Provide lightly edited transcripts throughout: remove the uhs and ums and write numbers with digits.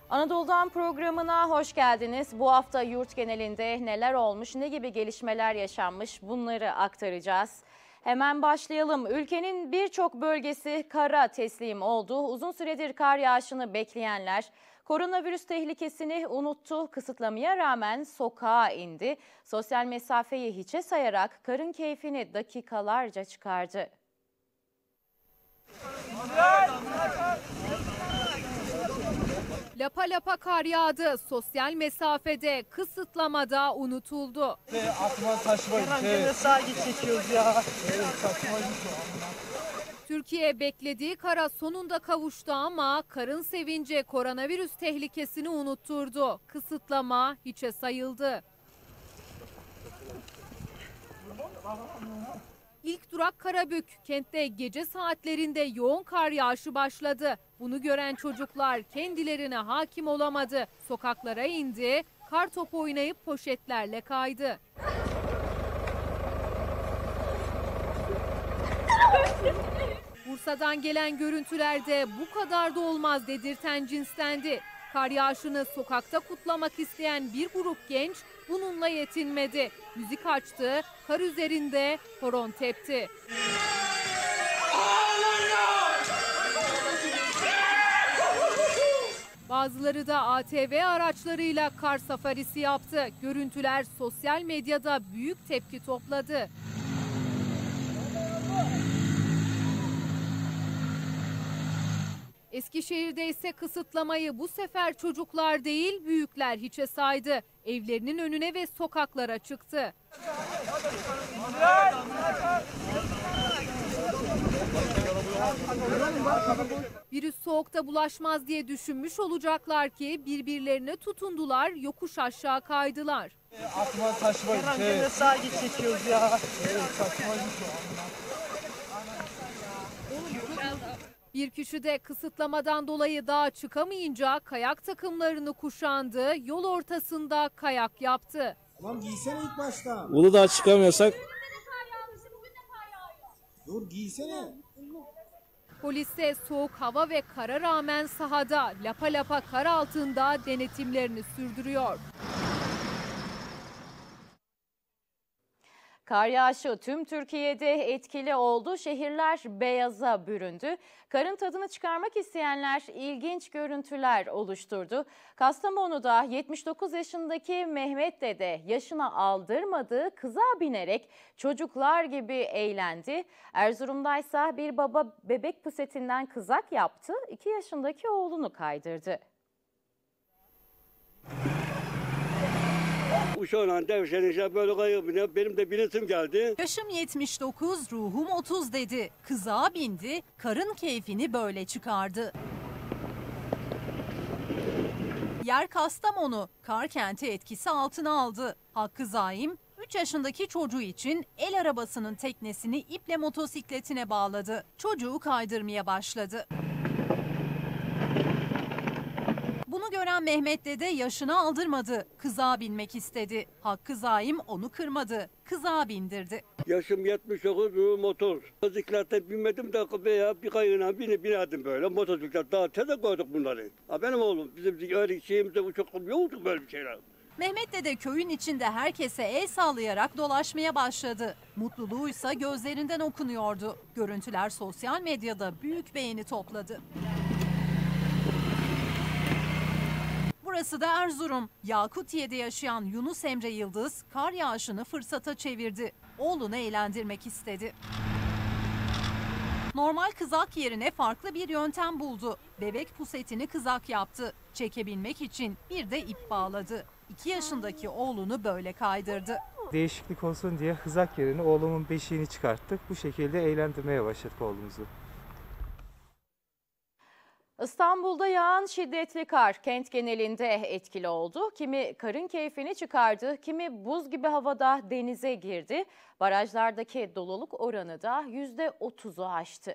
Anadolu'dan programına hoş geldiniz. Bu hafta yurt genelinde neler olmuş, ne gibi gelişmeler yaşanmış bunları aktaracağız. Hemen başlayalım. Ülkenin birçok bölgesi kara teslim oldu. Uzun süredir kar yağışını bekleyenler koronavirüs tehlikesini unuttu. Kısıtlamaya rağmen sokağa indi. Sosyal mesafeyi hiçe sayarak karın keyfini dakikalarca çıkardı. Lapa lapa kar yağdı. Sosyal mesafede, kısıtlamada unutuldu. Aklıma taşmayın. çekiyoruz ya. Türkiye beklediği kara sonunda kavuştu ama karın sevinci koronavirüs tehlikesini unutturdu. Kısıtlama hiçe sayıldı. İlk durak Karabük. Kentte gece saatlerinde yoğun kar yağışı başladı. Bunu gören çocuklar kendilerine hakim olamadı. Sokaklara indi, kar topu oynayıp poşetlerle kaydı. Bursa'dan gelen görüntülerde bu kadar da olmaz dedirten cinstendi. Kar yağışını sokakta kutlamak isteyen bir grup genç bununla yetinmedi. Müzik açtı, kar üzerinde horon tepti. Bazıları da ATV araçlarıyla kar safarisi yaptı. Görüntüler sosyal medyada büyük tepki topladı. Eskişehir'de ise kısıtlamayı bu sefer çocuklar değil büyükler hiçe saydı. Evlerinin önüne ve sokaklara çıktı. Virüs soğukta bulaşmaz diye düşünmüş olacaklar ki birbirlerine tutundular, yokuş aşağı kaydılar. Aklıma taşmayın. çekiyoruz ya. Bir kişi de kısıtlamadan dolayı dağa çıkamayınca kayak takımlarını kuşandı, yol ortasında kayak yaptı. Lan giysene ilk başta. Uludağ'a çıkamıyorsak. Dur giysene. Polis de soğuk hava ve kara rağmen sahada lapa lapa kar altında denetimlerini sürdürüyor. Kar yağışı tüm Türkiye'de etkili oldu. Şehirler beyaza büründü. Karın tadını çıkarmak isteyenler ilginç görüntüler oluşturdu. Kastamonu'da 79 yaşındaki Mehmet Dede yaşına aldırmadığı kıza binerek çocuklar gibi eğlendi. Erzurum'daysa bir baba bebek pusetinden kızak yaptı. 2 yaşındaki oğlunu kaydırdı. Uşağıyla devşenince böyle kayıp benim de binesim geldi. Yaşım 79, ruhum 30 dedi. Kızağa bindi, karın keyfini böyle çıkardı. Yer Kastamonu, kar kenti etkisi altına aldı. Hakkı Zaim, 3 yaşındaki çocuğu için el arabasının teknesini iple motosikletine bağladı. Çocuğu kaydırmaya başladı. Bunu gören Mehmet Dede yaşını aldırmadı. Kızağa binmek istedi. Hakkı Zaim onu kırmadı. Kızağa bindirdi. Yaşım 79, motor. Motosiklete binmedim de veya bir kayığına binerdim böyle. Motosiklet daha teze koyduk bunları. Ha, benim oğlum bizim öyle şeyimizde çok yoktu böyle bir şeyler. Mehmet Dede köyün içinde herkese el sallayarak dolaşmaya başladı. Mutluluğuysa gözlerinden okunuyordu. Görüntüler sosyal medyada büyük beğeni topladı. Burası da Erzurum. Yakutiye'de yaşayan Yunus Emre Yıldız kar yağışını fırsata çevirdi. Oğlunu eğlendirmek istedi. Normal kızak yerine farklı bir yöntem buldu. Bebek pusetini kızak yaptı. Çekebilmek için bir de ip bağladı. 2 yaşındaki oğlunu böyle kaydırdı. Değişiklik olsun diye kızak yerine oğlumun beşiğini çıkarttık. Bu şekilde eğlendirmeye başladık oğlumuzu. İstanbul'da yağan şiddetli kar kent genelinde etkili oldu. Kimi karın keyfini çıkardı, kimi buz gibi havada denize girdi. Barajlardaki doluluk oranı da %30'u aştı.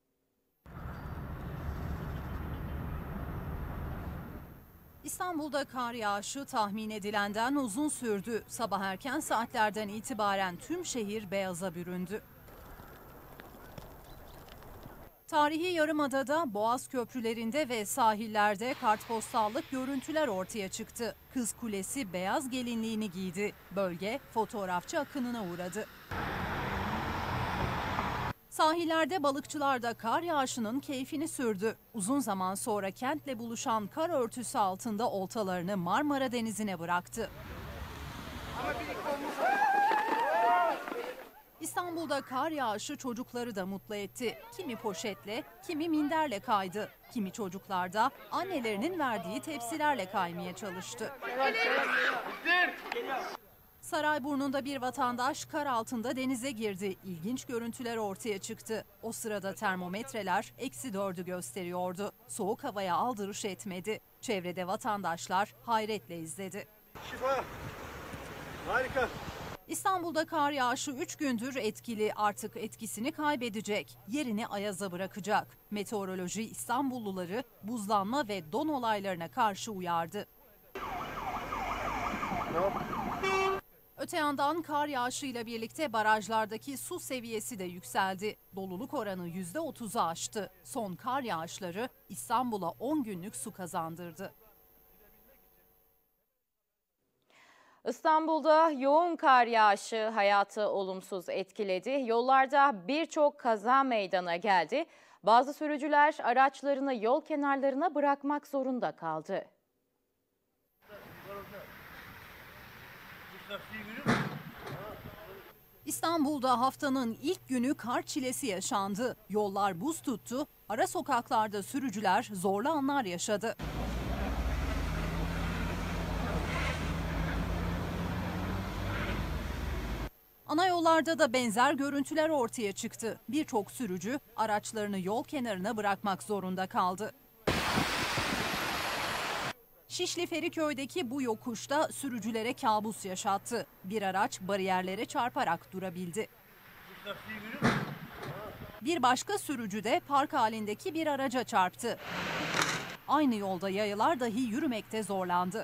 İstanbul'da kar yağışı tahmin edilenden uzun sürdü. Sabah erken saatlerden itibaren tüm şehir beyaza büründü. Tarihi Yarımada'da, Boğaz köprülerinde ve sahillerde kartpostallık görüntüler ortaya çıktı. Kız Kulesi beyaz gelinliğini giydi. Bölge fotoğrafçı akınına uğradı. Sahillerde balıkçılar da kar yağışının keyfini sürdü. Uzun zaman sonra kentle buluşan kar örtüsü altında oltalarını Marmara Denizi'ne bıraktı. İstanbul'da kar yağışı çocukları da mutlu etti. Kimi poşetle, kimi minderle kaydı. Kimi çocuklar da annelerinin verdiği tepsilerle kaymaya çalıştı. Sarayburnu'nda bir vatandaş kar altında denize girdi. İlginç görüntüler ortaya çıktı. O sırada termometreler -4'ü gösteriyordu. Soğuk havaya aldırış etmedi. Çevrede vatandaşlar hayretle izledi. Şifa. Harika. İstanbul'da kar yağışı 3 gündür etkili, artık etkisini kaybedecek. Yerini ayaza bırakacak. Meteoroloji İstanbulluları buzlanma ve don olaylarına karşı uyardı. Öte yandan kar yağışıyla birlikte barajlardaki su seviyesi de yükseldi. Doluluk oranı %30'u aştı. Son kar yağışları İstanbul'a 10 günlük su kazandırdı. İstanbul'da yoğun kar yağışı hayatı olumsuz etkiledi. Yollarda birçok kaza meydana geldi. Bazı sürücüler araçlarını yol kenarlarına bırakmak zorunda kaldı. İstanbul'da haftanın ilk günü kar çilesi yaşandı. Yollar buz tuttu. Ara sokaklarda sürücüler zorlu anlar yaşadı. Ana yollarda da benzer görüntüler ortaya çıktı. Birçok sürücü araçlarını yol kenarına bırakmak zorunda kaldı. Şişli Feriköy'deki bu yokuşta sürücülere kabus yaşattı. Bir araç bariyerlere çarparak durabildi. Bir başka sürücü de park halindeki bir araca çarptı. Aynı yolda yayalar dahi yürümekte zorlandı.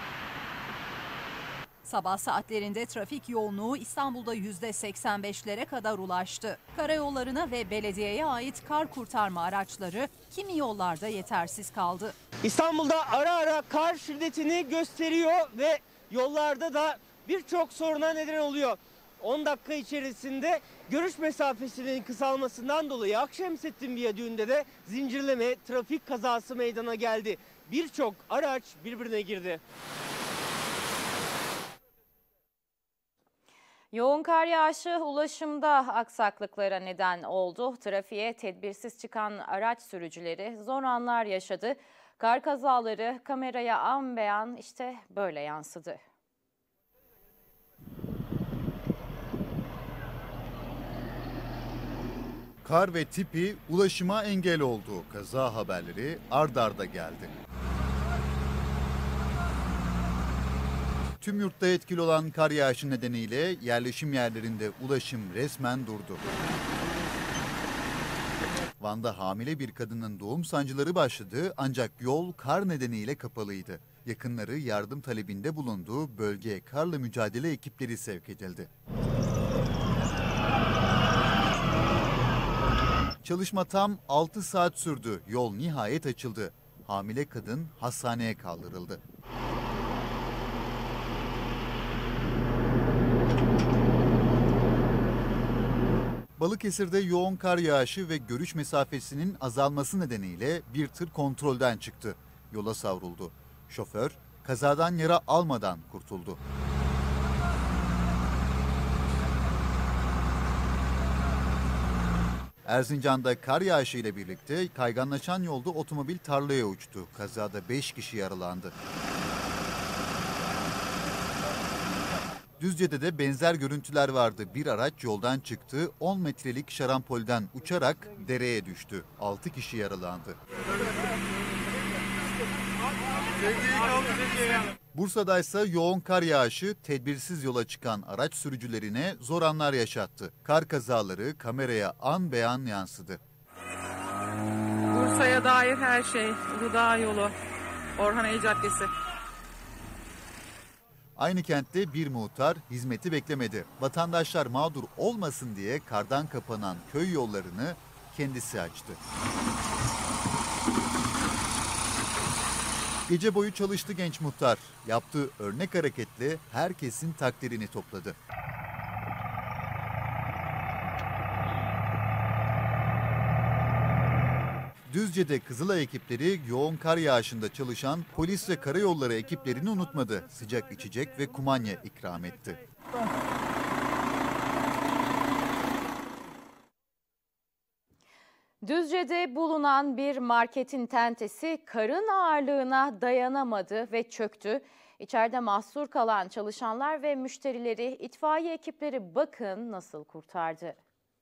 Sabah saatlerinde trafik yoğunluğu İstanbul'da %85'lere kadar ulaştı. Karayollarına ve belediyeye ait kar kurtarma araçları kimi yollarda yetersiz kaldı. İstanbul'da ara ara kar şiddetini gösteriyor ve yollarda da birçok soruna neden oluyor. 10 dakika içerisinde görüş mesafesinin kısalmasından dolayı Akşemseddin Viyadüğü'nde de zincirleme trafik kazası meydana geldi. Birçok araç birbirine girdi. Yoğun kar yağışı ulaşımda aksaklıklara neden oldu. Trafiğe tedbirsiz çıkan araç sürücüleri zor anlar yaşadı. Kar kazaları kameraya an be an işte böyle yansıdı. Kar ve tipi ulaşıma engel oldu. Kaza haberleri ard arda geldi. Tüm yurtta etkili olan kar yağışı nedeniyle yerleşim yerlerinde ulaşım resmen durdu. Van'da hamile bir kadının doğum sancıları başladı ancak yol kar nedeniyle kapalıydı. Yakınları yardım talebinde bulunduğu bölgeye karla mücadele ekipleri sevk edildi. Çalışma tam 6 saat sürdü. Yol nihayet açıldı. Hamile kadın hastaneye kaldırıldı. Balıkesir'de yoğun kar yağışı ve görüş mesafesinin azalması nedeniyle bir tır kontrolden çıktı. Yola savruldu. Şoför kazadan yara almadan kurtuldu. Erzincan'da kar yağışı ile birlikte kayganlaşan yolda otomobil tarlaya uçtu. Kazada 5 kişi yaralandı. Düzce'de de benzer görüntüler vardı. Bir araç yoldan çıktı, 10 metrelik şarampolden uçarak dereye düştü. 6 kişi yaralandı. Bursa'da ise yoğun kar yağışı tedbirsiz yola çıkan araç sürücülerine zor anlar yaşattı. Kar kazaları kameraya an be an yansıdı. Bursa'ya dair her şey, Uludağ yolu, Orhan Ey Caddesi. Aynı kentte bir muhtar hizmeti beklemedi. Vatandaşlar mağdur olmasın diye kardan kapanan köy yollarını kendisi açtı. Gece boyu çalıştı genç muhtar. Yaptığı örnek hareketle herkesin takdirini topladı. Düzce'de Kızılay ekipleri yoğun kar yağışında çalışan polis ve karayolları ekiplerini unutmadı. Sıcak içecek ve kumanya ikram etti. Düzce'de bulunan bir marketin tentesi karın ağırlığına dayanamadı ve çöktü. İçeride mahsur kalan çalışanlar ve müşterileri itfaiye ekipleri bakın nasıl kurtardı.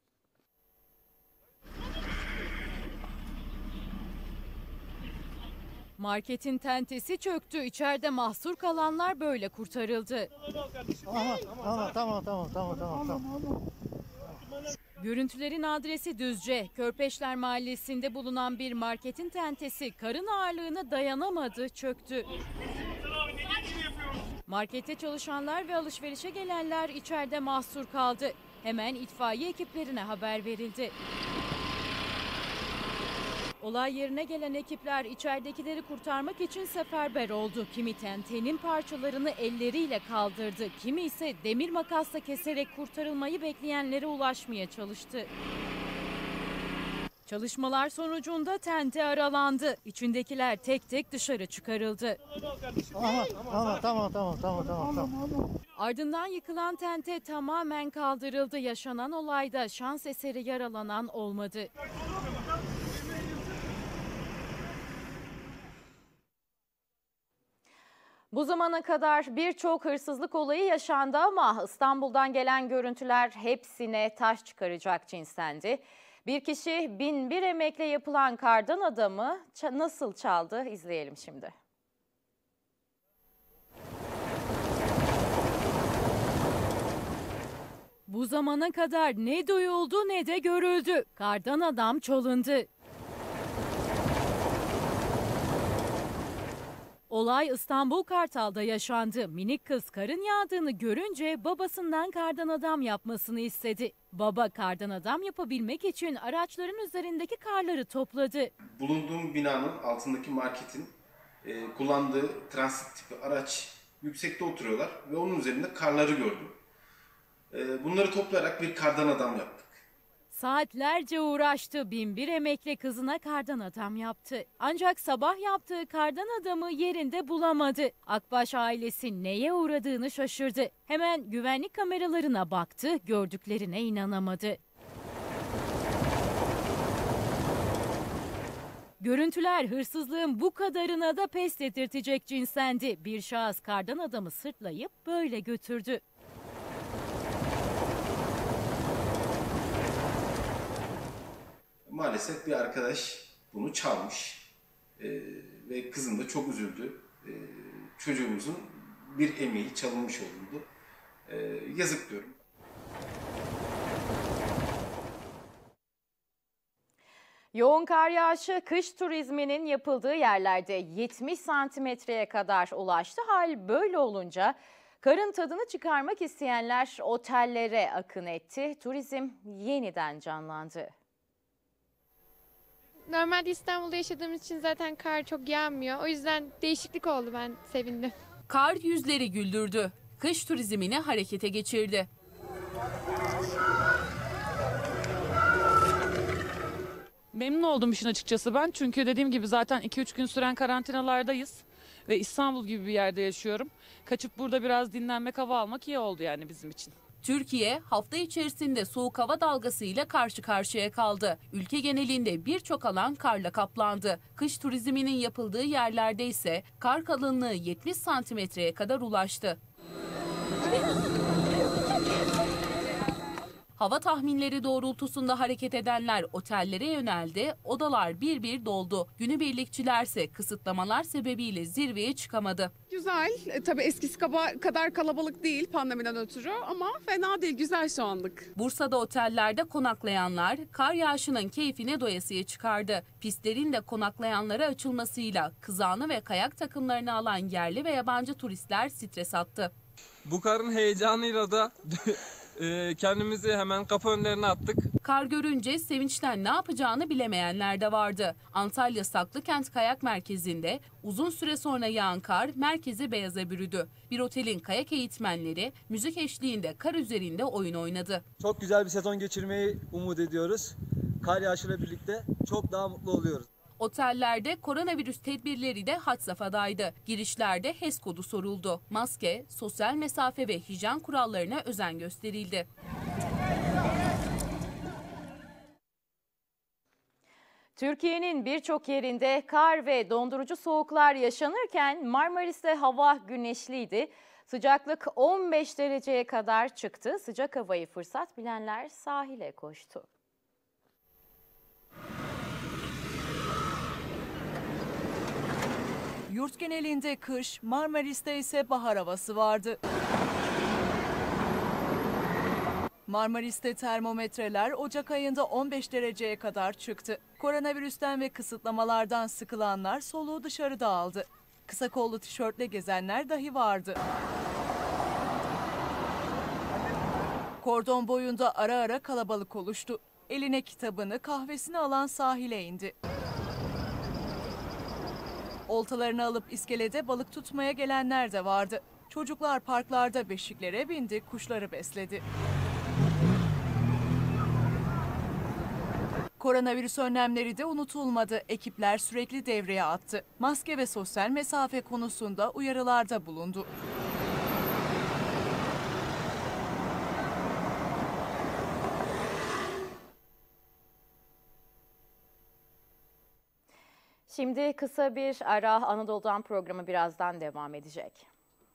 Marketin tentesi çöktü. İçeride mahsur kalanlar böyle kurtarıldı. Tamam. Görüntülerin adresi Düzce. Körpeşler Mahallesi'nde bulunan bir marketin tentesi karın ağırlığına dayanamadı, çöktü. Markette çalışanlar ve alışverişe gelenler içeride mahsur kaldı. Hemen itfaiye ekiplerine haber verildi. Olay yerine gelen ekipler içeridekileri kurtarmak için seferber oldu. Kimi tentenin parçalarını elleriyle kaldırdı, kimi ise demir makasla keserek kurtarılmayı bekleyenlere ulaşmaya çalıştı. Çalışmalar sonucunda tente aralandı. İçindekiler tek tek dışarı çıkarıldı. Tamam. Ardından yıkılan tente tamamen kaldırıldı. Yaşanan olayda şans eseri yaralanan olmadı. Bu zamana kadar birçok hırsızlık olayı yaşandı ama İstanbul'dan gelen görüntüler hepsine taş çıkaracak cinstendi. Bir kişi 1001 emekle yapılan kardan adamı nasıl çaldı izleyelim şimdi. Bu zamana kadar ne duyuldu ne de görüldü. Kardan adam çalındı. Olay İstanbul Kartal'da yaşandı. Minik kız karın yağdığını görünce babasından kardan adam yapmasını istedi. Baba kardan adam yapabilmek için araçların üzerindeki karları topladı. Bulunduğum binanın altındaki marketin kullandığı transit tipi araç yüksekte oturuyorlar ve onun üzerinde karları gördüm. Bunları toplayarak bir kardan adam yaptık. Saatlerce uğraştı. 1001 emekli kızına kardan adam yaptı. Ancak sabah yaptığı kardan adamı yerinde bulamadı. Akbaş ailesi neye uğradığını şaşırdı. Hemen güvenlik kameralarına baktı, gördüklerine inanamadı. Görüntüler hırsızlığın bu kadarına da pes dedirtecek cinstendi. Bir şahıs kardan adamı sırtlayıp böyle götürdü. Maalesef bir arkadaş bunu çalmış ve kızım da çok üzüldü. Çocuğumuzun bir emeği çalınmış oldu. Yazık diyorum. Yoğun kar yağışı kış turizminin yapıldığı yerlerde 70 santimetreye kadar ulaştı. Hal böyle olunca karın tadını çıkarmak isteyenler otellere akın etti. Turizm yeniden canlandı. Normalde İstanbul'da yaşadığımız için zaten kar çok yağmıyor. O yüzden değişiklik oldu, ben sevindim. Kar yüzleri güldürdü. Kış turizmini harekete geçirdi. Memnun oldum işin açıkçası ben. Çünkü dediğim gibi zaten 2-3 gün süren karantinalardayız. Ve İstanbul gibi bir yerde yaşıyorum. Kaçıp burada biraz dinlenmek, hava almak iyi oldu yani bizim için. Türkiye hafta içerisinde soğuk hava dalgasıyla karşı karşıya kaldı. Ülke genelinde birçok alan karla kaplandı. Kış turizminin yapıldığı yerlerde ise kar kalınlığı 70 santimetreye kadar ulaştı. Hava tahminleri doğrultusunda hareket edenler otellere yöneldi, odalar bir bir doldu. Günübirlikçilerse kısıtlamalar sebebiyle zirveye çıkamadı. Güzel, tabii eskisi kadar kalabalık değil pandemiden ötürü ama fena değil, güzel şu anlık. Bursa'da otellerde konaklayanlar kar yağışının keyfine doyasıya çıkardı. Pistlerin de konaklayanlara açılmasıyla kızağını ve kayak takımlarını alan yerli ve yabancı turistler stres attı. Bu karın heyecanıyla da kendimizi hemen kapı önlerine attık. Kar görünce sevinçten ne yapacağını bilemeyenler de vardı. Antalya Saklıkent Kayak Merkezi'nde uzun süre sonra yağan kar merkezi beyaza bürüdü. Bir otelin kayak eğitmenleri müzik eşliğinde kar üzerinde oyun oynadı. Çok güzel bir sezon geçirmeyi umut ediyoruz. Kar yağışıyla birlikte çok daha mutlu oluyoruz. Otellerde koronavirüs tedbirleri de had safhadaydı. Girişlerde HES kodu soruldu. Maske, sosyal mesafe ve hijyen kurallarına özen gösterildi. Türkiye'nin birçok yerinde kar ve dondurucu soğuklar yaşanırken Marmaris'te hava güneşliydi. Sıcaklık 15 dereceye kadar çıktı. Sıcak havayı fırsat bilenler sahile koştu. Yurt genelinde kış, Marmaris'te ise bahar havası vardı. Marmaris'te termometreler Ocak ayında 15 dereceye kadar çıktı. Koronavirüsten ve kısıtlamalardan sıkılanlar soluğu dışarıda aldı. Kısa kollu tişörtle gezenler dahi vardı. Kordon boyunda ara ara kalabalık oluştu. Eline kitabını, kahvesini alan sahile indi. Oltalarını alıp iskelede balık tutmaya gelenler de vardı. Çocuklar parklarda beşiklere bindi, kuşları besledi. Koronavirüs önlemleri de unutulmadı. Ekipler sürekli devreye attı. Maske ve sosyal mesafe konusunda uyarılarda bulundu. Şimdi kısa bir ara, Anadolu'dan programı birazdan devam edecek.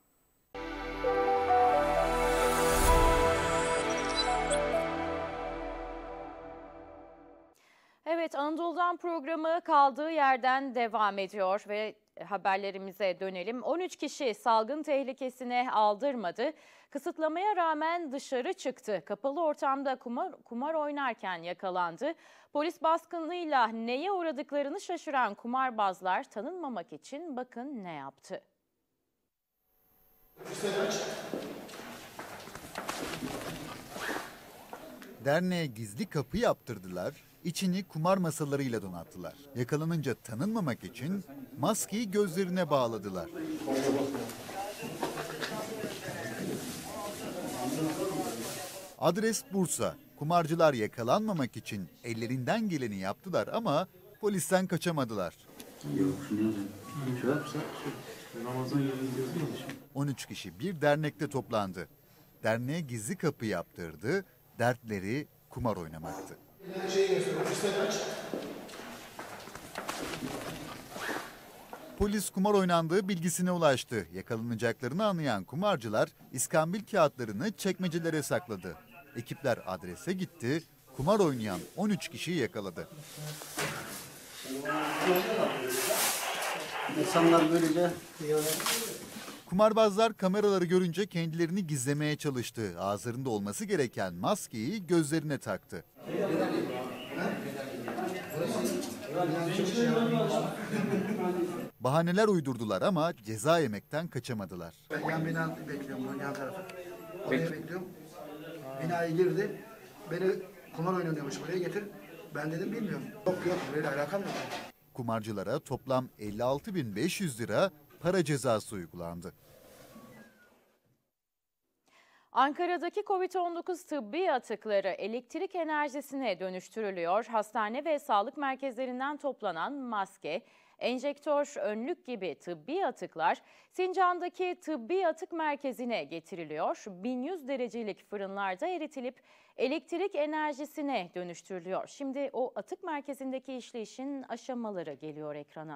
Evet, Anadolu'dan programı kaldığı yerden devam ediyor ve haberlerimize dönelim. 13 kişi salgın tehlikesine aldırmadı. Kısıtlamaya rağmen dışarı çıktı. Kapalı ortamda kumar oynarken yakalandı. Polis baskınıyla neye uğradıklarını şaşıran kumarbazlar tanınmamak için bakın ne yaptı. Derneğe gizli kapı yaptırdılar, içini kumar masalarıyla donattılar. Yakalanınca tanınmamak için maskeyi gözlerine bağladılar. Adres Bursa. Kumarcılar yakalanmamak için ellerinden geleni yaptılar ama polisten kaçamadılar. 13 kişi bir dernekte toplandı. Derneğe gizli kapı yaptırdı, dertleri kumar oynamaktı. Polis kumar oynandığı bilgisine ulaştı. Yakalanacaklarını anlayan kumarcılar iskambil kağıtlarını çekmecelere sakladı. Ekipler adrese gitti, kumar oynayan 13 kişiyi yakaladı. İnsanlar böylece... Kumarbazlar kameraları görünce kendilerini gizlemeye çalıştı. Ağızlarında olması gereken maskeyi gözlerine taktı. Bahaneler uydurdular ama ceza yemekten kaçamadılar. Ben yan bina bekliyorum, yan tarafı. Oraya bekliyorum. Binaya girdi. Beni kumar oynanıyormuş, buraya getir. Ben dedim bilmiyorum. Yok, böyle alakam yok. Kumarcılara toplam 56.500 lira para cezası uygulandı. Ankara'daki Covid-19 tıbbi atıkları elektrik enerjisine dönüştürülüyor. Hastane ve sağlık merkezlerinden toplanan maske, enjektör, önlük gibi tıbbi atıklar Sincan'daki tıbbi atık merkezine getiriliyor. 1100 derecelik fırınlarda eritilip elektrik enerjisine dönüştürülüyor. Şimdi o atık merkezindeki işleyişin aşamaları geliyor ekrana.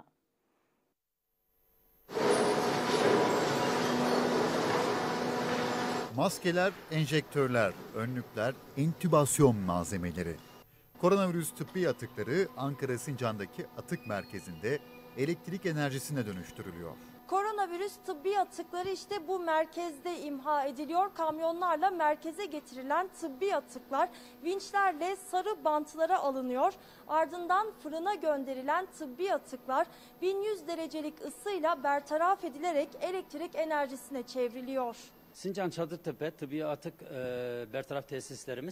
Maskeler, enjektörler, önlükler, entübasyon malzemeleri. Koronavirüs tıbbi atıkları Ankara Sincan'daki atık merkezinde elektrik enerjisine dönüştürülüyor. Koronavirüs tıbbi atıkları işte bu merkezde imha ediliyor. Kamyonlarla merkeze getirilen tıbbi atıklar vinçlerle sarı bantlara alınıyor. Ardından fırına gönderilen tıbbi atıklar 1100 derecelik ısıyla bertaraf edilerek elektrik enerjisine çevriliyor. Sincan Çadırtepe Tıbbi Atık Bertaraf Tesislerimiz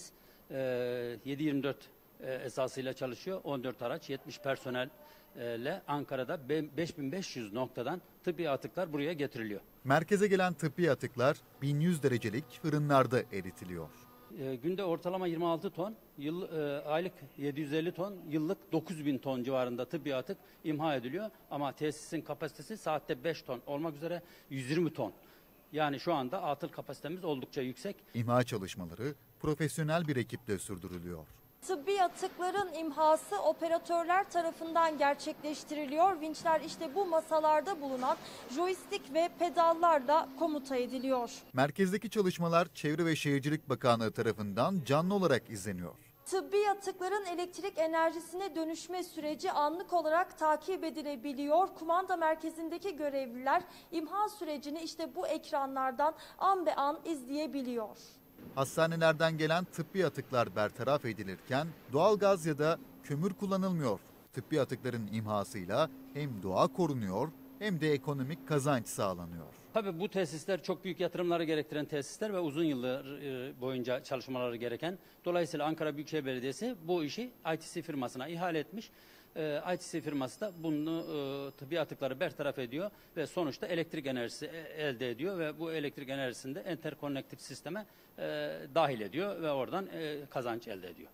7/24 esasıyla çalışıyor. 14 araç, 70 personelle Ankara'da 5500 noktadan tıbbi atıklar buraya getiriliyor. Merkeze gelen tıbbi atıklar 1100 derecelik fırınlarda eritiliyor. Günde ortalama 26 ton, aylık 750 ton, yıllık 9000 ton civarında tıbbi atık imha ediliyor. Ama tesisin kapasitesi saatte 5 ton olmak üzere 120 ton. Yani şu anda atıl kapasitemiz oldukça yüksek. İmha çalışmaları profesyonel bir ekiple sürdürülüyor. Tıbbi atıkların imhası operatörler tarafından gerçekleştiriliyor. Vinçler işte bu masalarda bulunan joystick ve pedallarla komuta ediliyor. Merkezdeki çalışmalar Çevre ve Şehircilik Bakanlığı tarafından canlı olarak izleniyor. Tıbbi atıkların elektrik enerjisine dönüşme süreci anlık olarak takip edilebiliyor. Kumanda merkezindeki görevliler imha sürecini işte bu ekranlardan an be an izleyebiliyor. Hastanelerden gelen tıbbi atıklar bertaraf edilirken doğalgaz ya da kömür kullanılmıyor. Tıbbi atıkların imhasıyla hem doğa korunuyor hem de ekonomik kazanç sağlanıyor. Tabii bu tesisler çok büyük yatırımları gerektiren tesisler ve uzun yıllar boyunca çalışmaları gereken. Dolayısıyla Ankara Büyükşehir Belediyesi bu işi ITC firmasına ihale etmiş. ITC firması da bunu tıbbi atıkları bertaraf ediyor ve sonuçta elektrik enerjisi elde ediyor ve bu elektrik enerjisini de enterkonnektif sisteme dahil ediyor ve oradan kazanç elde ediyor.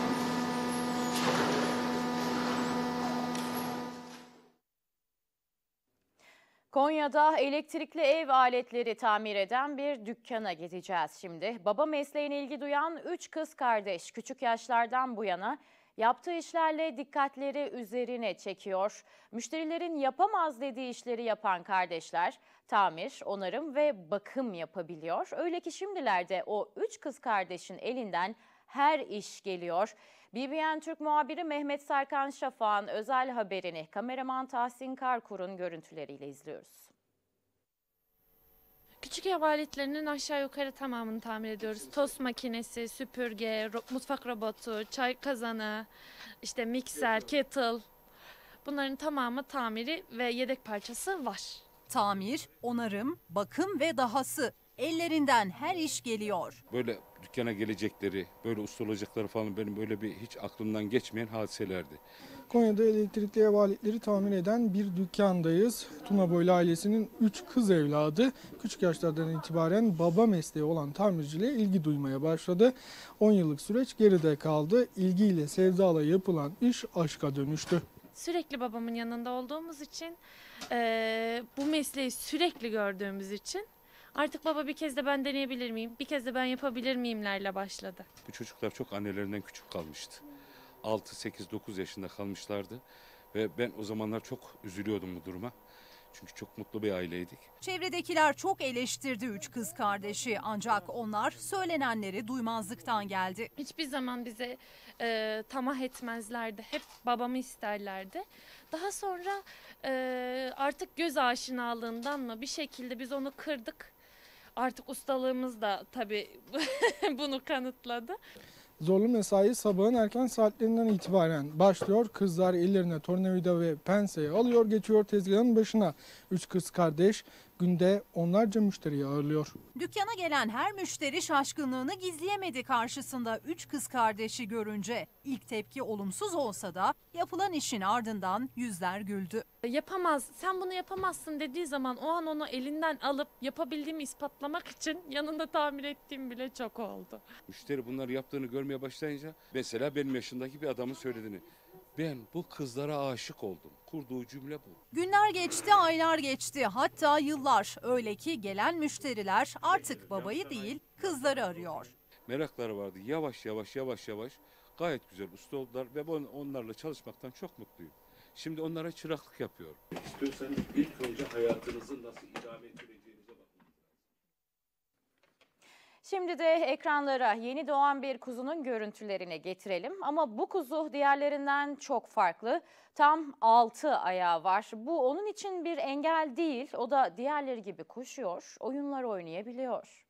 Konya'da elektrikli ev aletleri tamir eden bir dükkana gideceğiz şimdi. Baba mesleğine ilgi duyan 3 kız kardeş küçük yaşlardan bu yana yaptığı işlerle dikkatleri üzerine çekiyor. Müşterilerin yapamaz dediği işleri yapan kardeşler tamir, onarım ve bakım yapabiliyor. Öyle ki şimdilerde o 3 kız kardeşin elinden her iş geliyor. BBN Türk muhabiri Mehmet Serkan Şafak'ın özel haberini kameraman Tahsin Karkur'un görüntüleriyle izliyoruz. Küçük ev aletlerinin aşağı yukarı tamamını tamir ediyoruz. Tost makinesi, süpürge, mutfak robotu, çay kazanı, işte mikser, kettle. Bunların tamamı tamiri ve yedek parçası var. Tamir, onarım, bakım ve dahası. Ellerinden her iş geliyor. Böyle dükkana gelecekleri, böyle usta olacakları falan benim böyle bir hiç aklımdan geçmeyen hadiselerdi. Konya'da elektrikli ev aletleri tamir eden bir dükkandayız. Tuna Boylu ailesinin 3 kız evladı küçük yaşlardan itibaren baba mesleği olan tamirciliğe ilgi duymaya başladı. 10 yıllık süreç geride kaldı. İlgiyle sevdayla yapılan iş aşka dönüştü. Sürekli babamın yanında olduğumuz için, bu mesleği sürekli gördüğümüz için artık baba bir kez de ben deneyebilir miyim, bir kez de ben yapabilir miyimlerle başladı. Bu çocuklar çok annelerinden küçük kalmıştı. 6, 8, 9 yaşında kalmışlardı ve ben o zamanlar çok üzülüyordum bu duruma. Çünkü çok mutlu bir aileydik. Çevredekiler çok eleştirdi 3 kız kardeşi ancak onlar söylenenleri duymazlıktan geldi. Hiçbir zaman bize tamah etmezlerdi. Hep babamı isterlerdi. Daha sonra artık göz aşinalığından mı bir şekilde biz onu kırdık. Artık ustalığımız da tabii bunu kanıtladı. Zorlu mesai sabahın erken saatlerinden itibaren başlıyor. Kızlar ellerine tornavida ve penseyi alıyor, geçiyor tezgahın başına. 3 kız kardeş günde onlarca müşteriyi ağırlıyor. Dükkana gelen her müşteri şaşkınlığını gizleyemedi karşısında 3 kız kardeşi görünce. İlk tepki olumsuz olsa da yapılan işin ardından yüzler güldü. Yapamaz, sen bunu yapamazsın dediği zaman o an onu elinden alıp yapabildiğimi ispatlamak için yanında tamir ettiğim bile çok oldu. Müşteri bunları yaptığını görmeye başlayınca mesela benim yaşındaki bir adamın söylediğini. Ben bu kızlara aşık oldum. Kurduğu cümle bu. Günler geçti, aylar geçti, hatta yıllar. Öyle ki gelen müşteriler artık babayı değil, kızları arıyor. Merakları vardı. Yavaş yavaş gayet güzel usta oldular ve ben onlarla çalışmaktan çok mutluyum. Şimdi onlara çıraklık yapıyorum. İstiyorsanız ilk önce hayatınızı nasıl idame ettireceğinize bakın. Şimdi de ekranlara yeni doğan bir kuzunun görüntülerini getirelim. Ama bu kuzu diğerlerinden çok farklı. Tam 6 ayağı var. Bu onun için bir engel değil. O da diğerleri gibi koşuyor, oyunlar oynayabiliyor.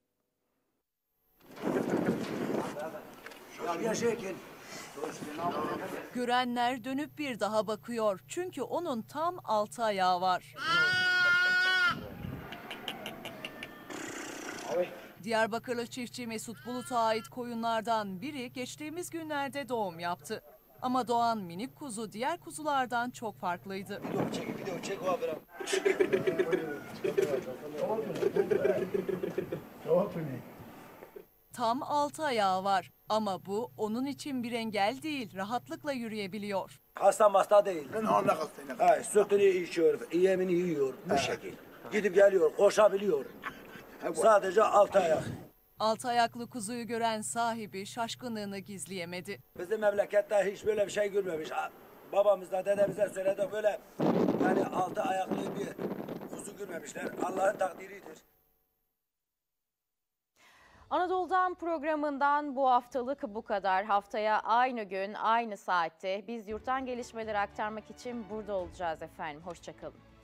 Görenler dönüp bir daha bakıyor. Çünkü onun tam 6 ayağı var. Diyarbakırlı çiftçi Mesut Bulut'a ait koyunlardan biri geçtiğimiz günlerde doğum yaptı. Ama doğan minik kuzu diğer kuzulardan çok farklıydı. Video çek o haberi. Tam 6 ayağı var ama bu onun için bir engel değil, rahatlıkla yürüyebiliyor. Hasta değil. Ben Allah hastayım. Hayır, sütünü içiyor, yemini yiyor bu şekil. Gidip geliyor, koşabiliyor. Sadece 6 ayak. 6 ayaklı kuzuyu gören sahibi şaşkınlığını gizleyemedi. Bizim memlekette hiç böyle bir şey görmemiş. Babamızda, dedemize söyledik böyle yani 6 ayaklı bir kuzu görmemişler. Allah'ın takdiridir. Anadolu'dan programından bu haftalık bu kadar. Haftaya aynı gün, aynı saatte biz yurttan gelişmeleri aktarmak için burada olacağız efendim. Hoşça kalın.